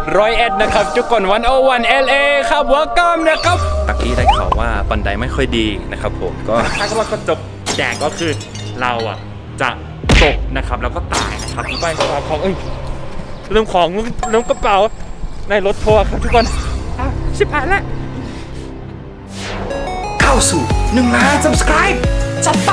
101นะครับทุกคน101 LA ครับwelcomeนะครับตะกี้ได้ข่าวว่าบันไดไม่ค่อยดีนะครับผมก็ถ้าก็จบแจกก็คือเราอ่ะจะตกนะครับแล้วก็ตายนะครับไปของเรื่องของเรื่องกระเป๋าในรถทัวร์ครับทุกคนชิบหายแล้วเข้าสู่1 ล้าน subscribe จัดไป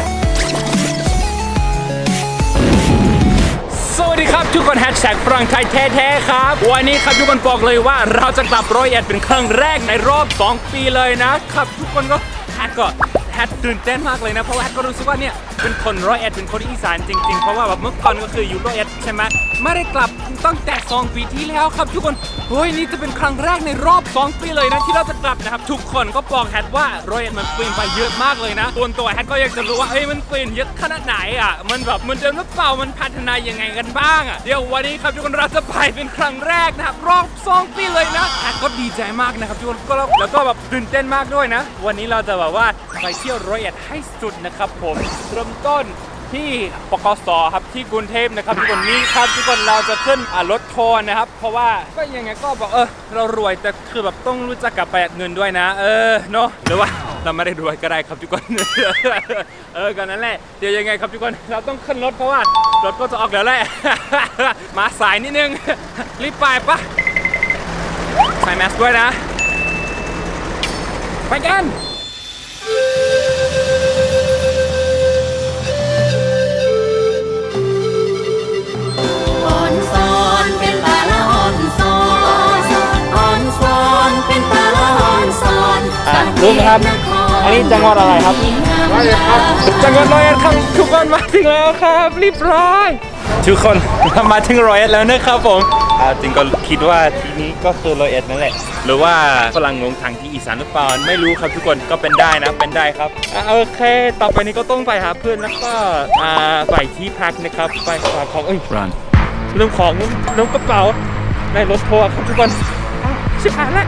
สวัสดีครับทุกคนแฮชแท็กฝรั่งไทยแท้ๆครับวันนี้ครับทุกคนบอกเลยว่าเราจะกลับ101เป็นครั้งแรกในรอบ2 ปีเลยนะครับทุกคนก็แฮทตื่นเต้นมากเลยนะเพราะว่าแฮทก็รู้สึกว่าเนี่ยเป็นคน101เป็นคนอีสานจริงๆเพราะว่าแบบเมื่อก่อนก็คืออยู่101ใช่ไหมไม่ได้กลับตั้งแต่2 ปีที่แล้วครับทุกคนเฮ้ยนี่จะเป็นครั้งแรกในรอบ2 ปีเลยนะที่เราจะกลับนะครับทุกคนก็บอกแฮทว่า101มันเปลี่ยนไปเยอะมากเลยนะตัวแฮทก็อยากจะรู้ว่ามันเปลี่ยนเยอะขนาดไหนอ่ะมันแบบมันเดิมหรือเปล่ามันพัฒนายังไงกันบ้างอ่ะเดี๋ยววันนี้ครับทุกคนเราจะไปเป็นครั้งแรกนะครับรอบ2 ปีเลยนะแฮทก็ดีใจมากนะครับทุกคนแล้วก็แบบตื่นเต้นมากด้วยนะวันนี้เราจะแบบว่าไปเที่ยว101ให้สุดนะครับผมเริ่มต้นที่ปกสครับที่กรุงเทพนะครับทุกคนนี่ครับทุกคนเราจะขึ้นรถทัวร์นะครับเพราะว่าก็ยังไงก็บอกเรารวยแต่คือแบบต้องรู้จักกับประหยัดเงินด้วยนะเนาะหรือว่าเราไม่ได้รวยก็ได้ครับทุกคนกันนั้นแหละเดี๋ยวยังไงครับทุกคนเราต้องขึ้นรถเพราะว่ารถก็จะออกแล้วแหละมาสายนิดนึงรีบไปปะใส่แมสด้วยนะไปกันลุงครับอันนี้จังหวัดอะไรครับ101ครับจังหวัด101ครับทุกคนมาถึงแล้วครับรีบร้อยทุกคนมาถึง101แล้วนะครับผมจริงก็คิดว่าที่นี้ก็คือ101นั่นแหละหรือว่าฝรั่งงงทางที่อีสานหรือเปล่าไม่รู้ครับทุกคนก็เป็นได้นะเป็นได้ครับโอเคต่อไปนี้ก็ต้องไปหาเพื่อนแล้วก็ไปที่พักนะครับไปฝากของรันเรื่องของเรื่องกระเป๋าในรถทัวร์ครับทุกคนชิบหายแล้ว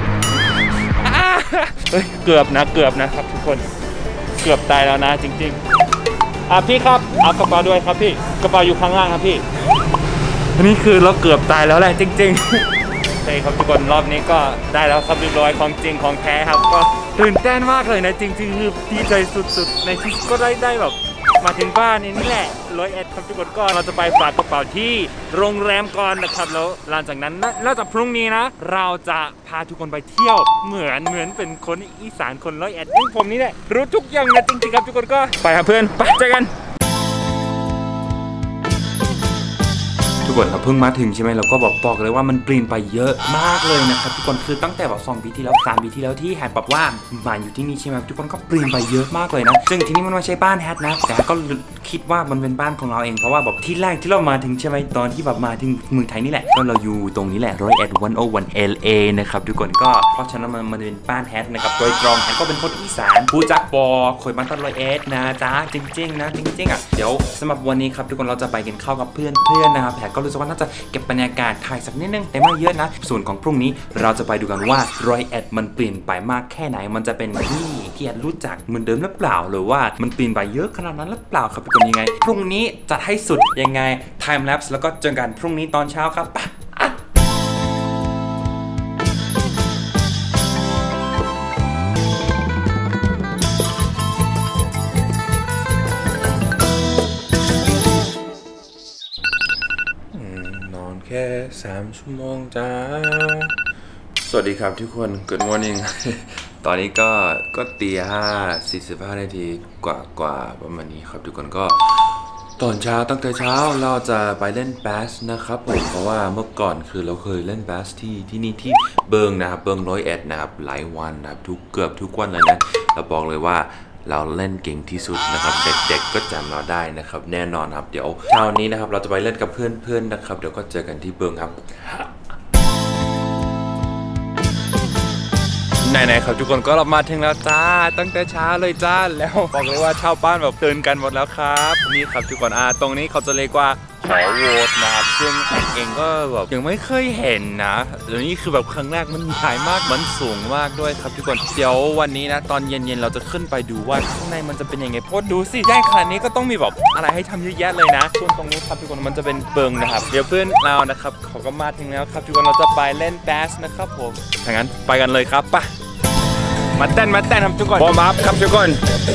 เกือบนะครับทุกคนเกือบตายแล้วนะจริงๆพี่ครับเอากระเป๋าด้วยครับพี่กระเป๋าอยู่ข้างล่างครับพี่นี่คือเราเกือบตายแล้วแหละจริงๆใช่ครับทุกคนรอบนี้ก็ได้แล้วครับเรียบร้อยของจริงของแท้ครับก็ตื่นเต้นมากเลยนะจริงๆคือดีใจสุดๆในที่ก็ได้แบบมาถึงบ้านนี่แหละ101ครับทุกคนก็เราจะไปฝากกระเป๋าที่โรงแรมก่อนนะครับแล้วหลังจากนั้นแล้วจากพรุ่งนี้นะเราจะพาทุกคนไปเที่ยวเหมือนเป็นคนอีสานคน101ซึ่งผมนี่แหละรู้ทุกอย่างนะจริงๆครับทุกคนก็ไปหาเพื่อนไปเจอกันทุกคนเราเพิ่งมาถึงใช่ไหมเราก็บอกเลยว่ามันเปลี่ยนไปเยอะมากเลยนะครับทุกคนคือตั้งแต่แบบ2 ปีที่แล้ว3 ปีที่แล้วที่แฮทบอกว่ามาอยู่ที่นี่ใช่ไหมทุกคนก็เปลี่ยนไปเยอะมากเลยนะซึ่งที่นี่มันไม่ใช่บ้านแฮทนะแต่ก็คิดว่ามันเป็นบ้านของเราเองเพราะว่าแบบที่แรกที่เรามาถึงใช่ไหมตอนที่แบบมาถึงเมืองไทยนี่แหละก็เราอยู่ตรงนี้แหละ101 LA นะครับทุกคนก็เพราะฉะนั้นมันเป็นบ้านแฮทนะครับโดยตรงแฮทก็เป็นคนอีสานผู้จักคอยมาตั้ง101นะจ้าจริงๆนะจริงๆเดี๋ยวสำหรับวันนี้ครับทุกคนเราจะไปกินข้าวกับเพื่อนนะครับแฮทก็รู้สึกว่าน่าจะเก็บบรรยากาศถ่ายสักนิดนึงแต่ไม่เยอะนะส่วนของพรุ่งนี้เราจะไปดูกันว่า101มันเปลี่ยนไปมากแค่ไหนมันจะเป็นที่แอดรู้จักเหมือนเดิมหรือเปล่าหรือว่ามันเปลี่ยนไปเยอะขนาดนั้นหรือเปล่าครับทุกคนยังไงพรุ่งนี้จัดให้สุดยังไง time lapse แล้วก็เจอกันพรุ่งนี้ตอนเช้าครับแค่3 ชั่วโมงจ้าสวัสดีครับทุกคน Good morning ตอนนี้ก็ตี45นาทีกว่าประมาณนี้ครับทุกคนก็ตอนเช้าตั้งแต่เช้าเราจะไปเล่นแบสนะครับผมเพราะว่าเมื่อก่อนคือเราเคยเล่นแบสที่นี่ที่เบิงนะครับเบิง101นะครับหลายวันนะครับเกือบทุกวันเลยนะเราบอกเลยว่าเราเล่นเก่งที่สุดนะครับเด็กๆก็จำเราได้นะครับแน่นอนครับเดี๋ยวเช้านี้นะครับเราจะไปเล่นกับเพื่อนๆนะครับเดี๋ยวก็เจอกันที่เบิงครับไหนๆครับทุกคนก็เรามาถึงแล้วจ้าตั้งแต่เช้าเลยจ้าแล้วบอกเลยว่าชาวบ้านแบบตื่นกันหมดแล้วครับนี่ครับทุกคนตรงนี้เขาจะเรียกว่าหหอโหวตนะครับซึ่งแอนเองก็แบบยังไม่เคยเห็นนะแล้วนี่คือแบบครั้งแรกมันใหญ่มากมันสูงมากด้วยครับทุกคนเดี๋ยววันนี้นะตอนเย็นๆเราจะขึ้นไปดูว่าข้างในมันจะเป็นยังไงเพราะดูสิใหญ่ขนาดนี้ก็ต้องมีแบบอะไรให้ทำเยอะแยะเลยนะส่วนตรงนี้ครับทุกคนมันจะเป็นเปิงนะครับเดี๋ยวเพื่อนเรานะครับเขาก็มาถึงแล้วครับทุกคนเราจะไปเล่นแบสนะครับผมถ้างั้นไปกันเลยครับไปมาเต้นครับทุกคนวอร์มอัพครับทุกคน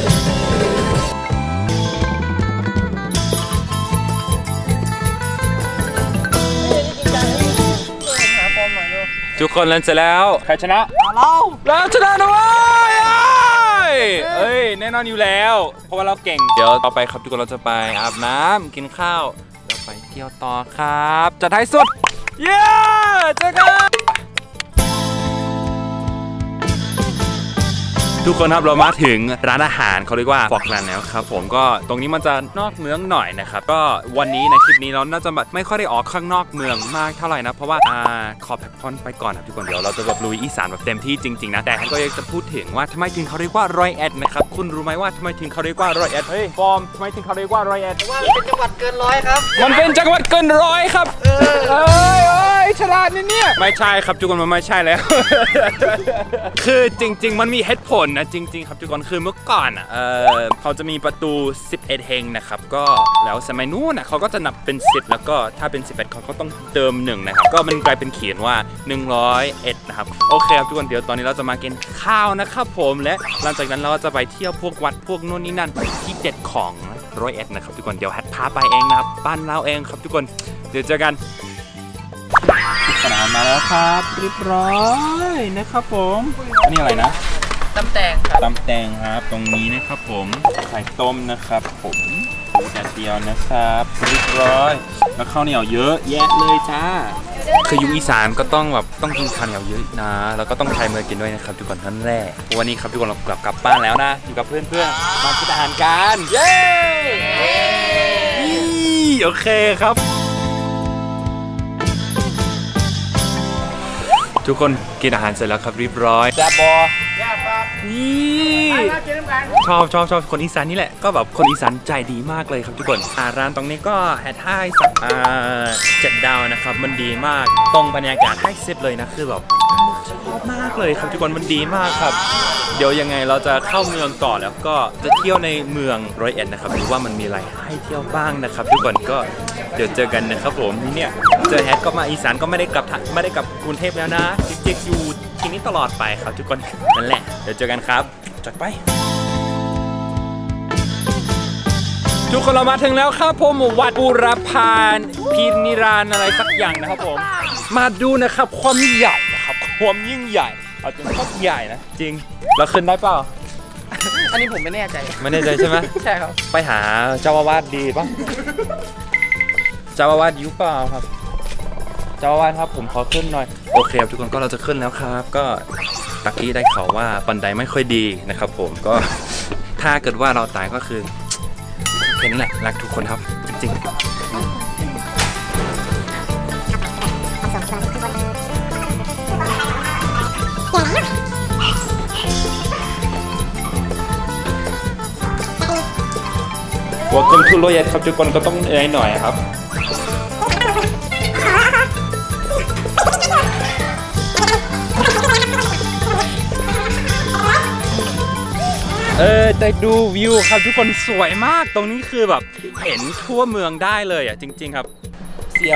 ทุกคนเล่นเสร็จแล้วใครชนะเราชนะด้วยเอ้ยแน่นอนอยู่แล้วเพราะว่าเราเก่งเดี๋ยวต่อไปครับทุกคนเราจะไปอาบน้ำกินข้าวแล้วไปเที่ยวต่อครับจัดให้สุดเย้เจอกันทุกคนครับเรามาถึงร้านอาหารเขาเรียกว่าฟอกแลนด์แล้วครับผมก็ตรงนี้มันจะนอกเมืองหน่อยนะครับก็วันนี้ในคลิปนี้เราน่าจะไม่ค่อยได้ออกข้างนอกเมืองมากเท่าไหร่นะเพราะว่าขอพักผ่อนไปก่อนนะทุกคนเดี๋ยวเราจะแบบลุยอีสานแบบเต็มที่จริงๆนะแต่ก็อยากจะพูดถึงว่าทำไมถึงเขาเรียกว่า101นะครับคุณรู้ไหมว่าทำไมถึงเขาเรียกว่า101เฮ้ยฟอร์มทำไมถึงเขาเรียกว่า101 ว่าเป็นจังหวัดเกิน100ครับมันเป็นจังหวัดเกิน100ครับเอ้ยฉลาดนี่เนี่ยไม่ใช่ครับทุกคนมันไม่ใช่แล้ว คือจริงๆมันมีเหตุผลนะจริงๆครับทุกคนคือเมื่อก่อนเขาจะมีประตู11เฮงนะครับก็แล้วสมัยนู้นเขาก็จะนับเป็น10แล้วก็ถ้าเป็น11เขาก็ต้องเติม1นะครับก็มันกลายเป็นเขียนว่า101นะครับโอเคครับทุกคนเดี๋ยวตอนนี้เราจะมากินข้าวนะครับผมและหลังจากนั้นเราจะไปเที่ยวพวกวัดพวกนู่นนี่นั่นที่เด็ดของ101นะครับทุกคนเดี๋ยวแฮทพาไปเองนะครับบ้านเราเองครับทุกคนเดี๋ยวเจอกันสนามมาแล้วครับเรียบร้อยนะครับผมอันนี้อะไรนะตำแตงครับตำแตงครับตรงนี้นะครับผมไข่ต้มนะครับผมแดดเดียวนะครับเรียบร้อยแล้วข้าวเหนียวเยอะแยะเลยจ้าคืออยู่อีสานก็ต้องแบบต้องกินข้าวเหนียวเยอะนะแล้วก็ต้องใช้มือกินด้วยนะครับทุกคนนั่นแหละวันนี้ครับทุกคนเรากลับบ้านแล้วนะอยู่กับเพื่อนๆมากินอาหารกันเย้โอเคครับทุกคนกินอาหารเสร็จแล้วครับเรียบร้อยแซ่บบอชอบคนอีสานนี่แหละก็แบบคนอีสานใจดีมากเลยครับทุกคนร้านตรงนี้ก็แฮทให้สัก7 ดาวนะครับมันดีมากตรงบรรยากาศให้10เลยนะคือแบบชอบมากเลยครับทุกคนมันดีมากครับเดี๋ยวยังไงเราจะเข้าเมืองก่อนแล้วก็จะเที่ยวในเมือง101นะครับดูว่ามันมีอะไรให้เที่ยวบ้างนะครับทุกคนก็เดี๋ยวเจอกันนะครับผมเนี่ยเจอแฮทก็มาอีสานก็ไม่ได้กลับกรุงเทพแล้วนะจิ๊กอยู่ที่นี้ตลอดไปครับทุกคนนั่นแหละเดี๋ยวเจอกันครับจัดไปทุกคนเรามาถึงแล้วครับผมวัดบูรพานพินิรานอะไรสักอย่างนะครับผมมาดูนะครับความใหญ่นะครับความยิ่งใหญ่เอาจริงก็ใหญ่นะจริงเราขึ้นได้เปล่าอันนี้ผมไม่แน่ใจใช่ไหมใช่ครับไปหาเจ้าอาวาสดีป่ะเจ้าอาวาสอยู่เปล่าครับเจ้าอาวาสครับผมขอขึ้นหน่อยโอเคครับทุกคนก็เราจะขึ้นแล้วครับก็ตะกี้ได้ข่าวว่าบันไดไม่ค่อยดีนะครับผมก็ถ้าเกิดว่าเราตายก็คือแค่นี้แหละรักทุกคนครับจริงๆWelcome to 101ครับทุกคนก็ต้องเหนื่อยหน่อยครับแต่ดูวิวครับทุกคนสวยมากตรงนี้คือแบบเห็นทั่วเมืองได้เลยอ่ะจริงๆครับเสียว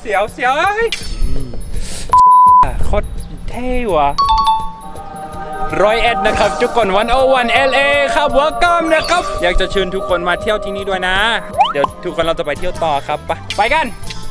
โคตรเท่ว่ะ101นะครับทุกคน101 LA ครับ Welcome นะครับอยากจะเชิญทุกคนมาเที่ยวที่นี่ด้วยนะเดี๋ยวทุกคนเราจะไปเที่ยวต่อครับไปกัน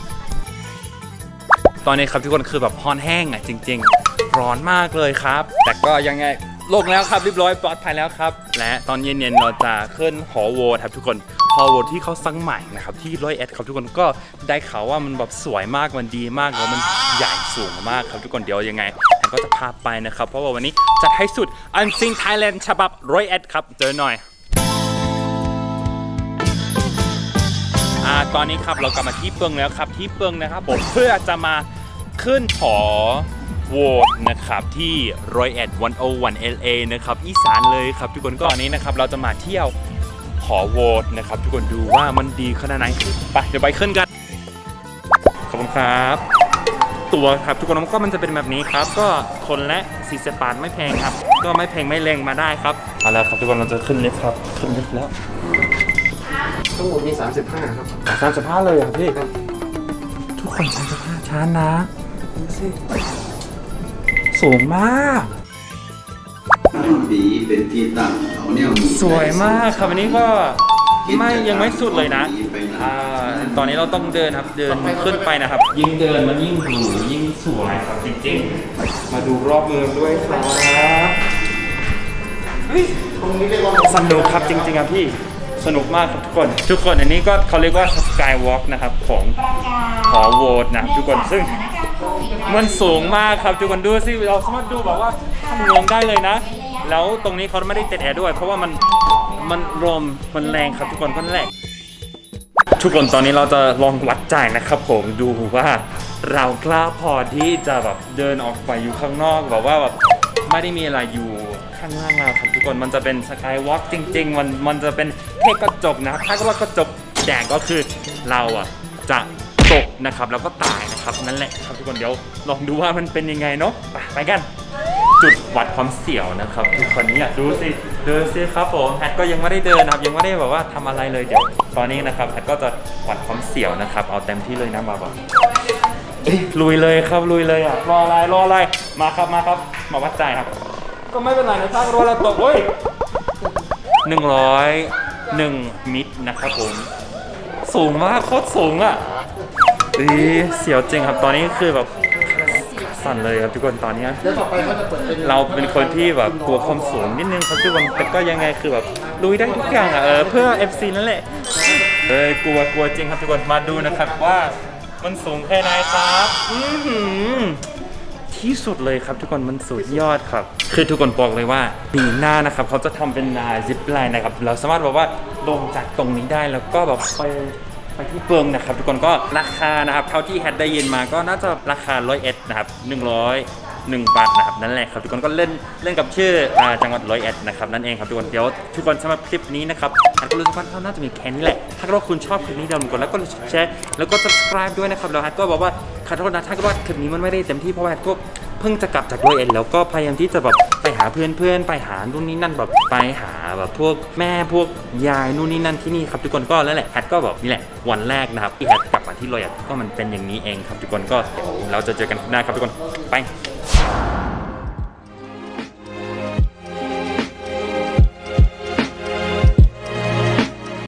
ตอนนี้ครับทุกคนคือแบบฮอนแห้งอ่ะจริงๆร้อนมากเลยครับแต่ก็ยังไงลงแล้วครับเรียบร้อยปลอดภัยแล้วครับและตอนเย็นๆเราจะขึ้นหอโหวตครับทุกคนหอโหวตที่เขาสร้างใหม่นะครับที่101ครับทุกคนก็ได้ข่าวว่ามันแบบสวยมากมันดีมากแล้วมันใหญ่สูงมากครับทุกคนเดี๋ยวยังไงก็จะพาไปนะครับเพราะว่าวันนี้จัดให้สุด Unseen Thailand ฉบับ101ครับเจอหน่อยตอนนี้ครับเรากลับมาที่เปิงแล้วครับที่เปิงนะครับผมเพื่อจะมาขึ้นหอโหวตนะครับที่101 LA นะครับอีสานเลยครับทุกคนก็ตอนนี้นะครับเราจะมาเที่ยวหอโหวตนะครับทุกคนดูว่ามันดีขนาดไหนไปเดี๋ยวไปขึ้นกันขอบคุณครับตัวครับทุกคนก็มันจะเป็นแบบนี้ครับก็คนละ40 บาทไม่แพงครับก็ไม่แพงไม่แรงมาได้ครับเอาละครับทุกคนเราจะขึ้นลิฟต์ครับขึ้นลิฟต์แล้วทั้งหมดมี35ครับ 35เลยครับพี่ทุกคน35ชั้นนะสูงมากดีเป็นที่ตั้งเอาเนี่ยสวยมากครับวันนี้ก็ยังไม่สุดเลยนะตอนนี้เราต้องเดินครับเดินขึ้นไปนะครับยิ่งเดินมันยิ่งหรูยิ่งสวยครับจริงๆมาดูรอบเมืองด้วยครับสนุกครับจริงๆครับพี่สนุกมากครับทุกคนอันนี้ก็เขาเรียกว่าสกายวอล์กนะครับของหอโหวตนะทุกคนซึ่งมันสูงมากครับทุกคนดูสิเราสามารถดูแบบว่าข้างบนได้เลยนะแล้วตรงนี้เขาไม่ได้ติดแอร์ด้วยเพราะว่ามันลมมันแรงครับทุกคนก็แรงทุกคนตอนนี้เราจะลองวัดใจนะครับผมดูว่าเรากล้าพอที่จะแบบเดินออกไปอยู่ข้างนอกแบบว่าแบบไม่ได้มีอะไรอยู่ข้างล่างเราครับทุกคนมันจะเป็นสกายวอล์กจริงๆมันจะเป็นแค่กระจกนะถ้าว่ากระจกแดงก็คือเราจะตกนะครับแล้วก็ตายนะครับนั่นแหละครับทุกคนเดี๋ยวลองดูว่ามันเป็นยังไงเนาะไปกันจุดวัดความเสี่ยวนะครับทุกคนนี้ดูสิครับผมแฮทก็ยังไม่ได้เดินนะครับยังไม่ได้แบบว่าทำอะไรเลยเดี๋ยวตอนนี้นะครับแฮทก็จะวัดความเสี่ยวนะครับเอาเต็มที่เลยนะมาบอกลุยเลยครับลุยเลยรออะไรมาครับมาวัดใจครับก็ไม่เป็นไรนะถ้ารอเราตก101 มิตรนะครับผมสูงมากโคตรสูงเสียวจริงครับตอนนี้คือแบบสั่นเลยครับทุกคนตอนนี้เราเป็นคนที่แบบกลัวความสูงนิดนึงครับทุกคนแต่ก็ยังไงคือแบบลุยได้ทุกอย่างเพื่อ FC นั่นแหละกลัวจริงครับทุกคนมาดูนะครับว่ามันสูงแค่ไหนครับที่สุดเลยครับทุกคนมันสุดยอดครับคือทุกคนบอกเลยว่าปีหน้านะครับเขาจะทำเป็นซิปไลน์นะครับเราสามารถบอกว่าลงจากตรงนี้ได้แล้วก็แบบไปที่เปิงนะครับทุกคนก็ราคานะครับเท่าที่แฮดได้ยินมาก็น่าจะราคา101นะครับ101 บาทนะครับนั่นแหละครับทุกคนก็เล่นกับชื่อจังหวัด101นะครับนั่นเองครับทุกคนเดี๋ยวทุกคนสำหรับคลิปนี้นะครับแฮดก็รู้สึกว่าเขาน่าจะมีแค่นี้แหละถ้าเกิดว่าคุณชอบคลิปนี้เดี๋ยวกดแล้วก็แชร์แล้วก็ subscribe ด้วยนะครับแล้วแฮดก็บอกว่าขอโทษนะถ้าเกิดว่าคลิปนี้มันไม่ได้เต็มที่เพราะว่าแฮดก็เพิ่งจะกลับจาก101แล้วก็พยายามที่จะแบบไปหาเพื่อนไปหานู่นนี่นั่นแบบไปหาแบบพวกแม่พวกยายนู่นนี่นั่นที่นี่ครับทุกคนก็แล้วแหละแฮดก็แบบนี่แหละวันแรกนะครับที่แฮดกลับมาที่101ก็มันเป็นอย่างนี้เองครับทุกคนก็เราจะเจอกันหน้าครับทุกคนไป